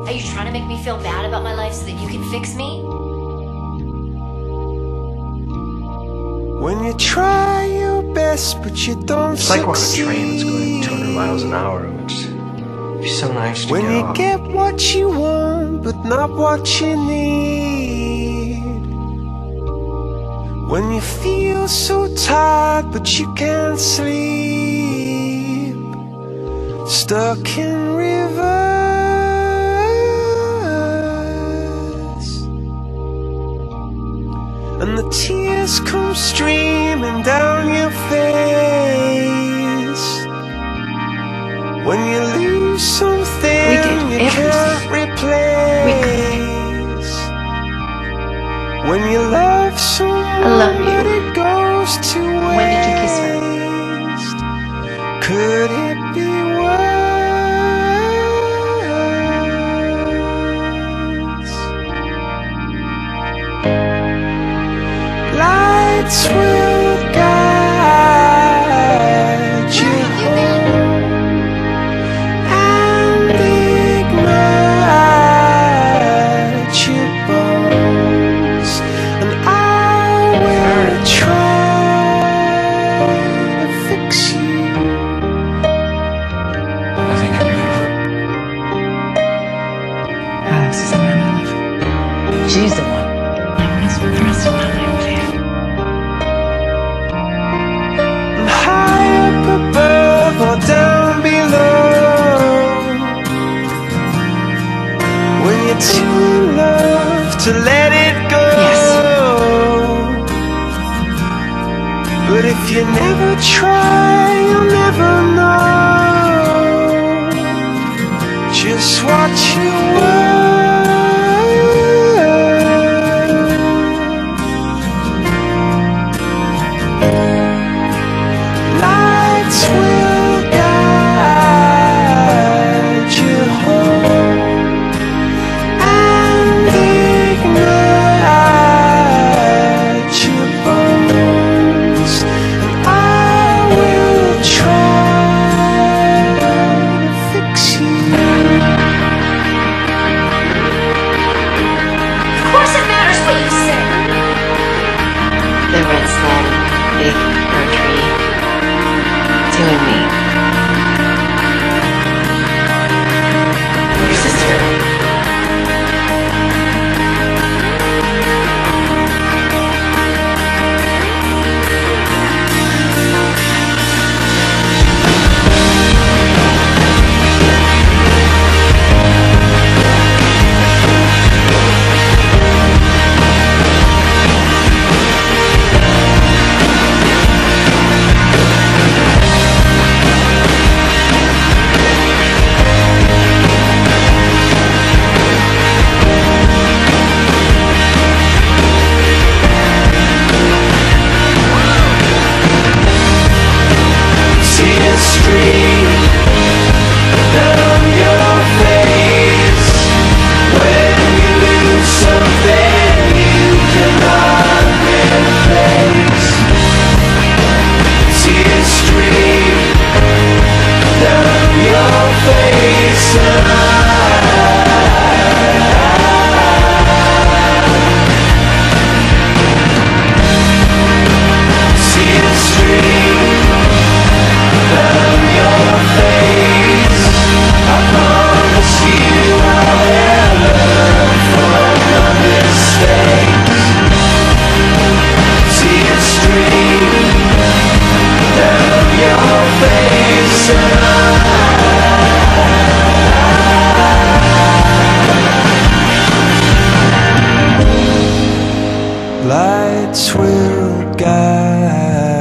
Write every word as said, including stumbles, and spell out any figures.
Are you trying to make me feel bad about my life so that you can fix me? When you try your best but you don't It's like we're on a succeed. train that's going two hundred miles an hour. It would be so nice to When get you off. get what you want but not what you need. When you feel so tired but you can't sleep. Stuck in rivers, and the tears come streaming down your face. When you lose something We did you everything. can't replace. When you love someone I love you. but it goes to waste. When did you kiss her? Could it be worse? Lights will guide you home and ignite your bones, and I will try to fix you. I think I'm beautiful. Alex is the man I love. She's the one I want to spend the rest of my life with. High up above or down below, when you're too in love to let it go. Yes. But if you never try, you'll never know just what you were. Lights will guide you home and ignite your bones, and I will try to fix you. Of course it matters what you say. The red sled, big bird tree. It's you and me. Your sister. Tears stream down your face when you lose something you cannot replace. Tears stream down your face, and I tears stream down your face. I promise you I'll learn from your mistakes. Tears stream down your face, and I lights will guide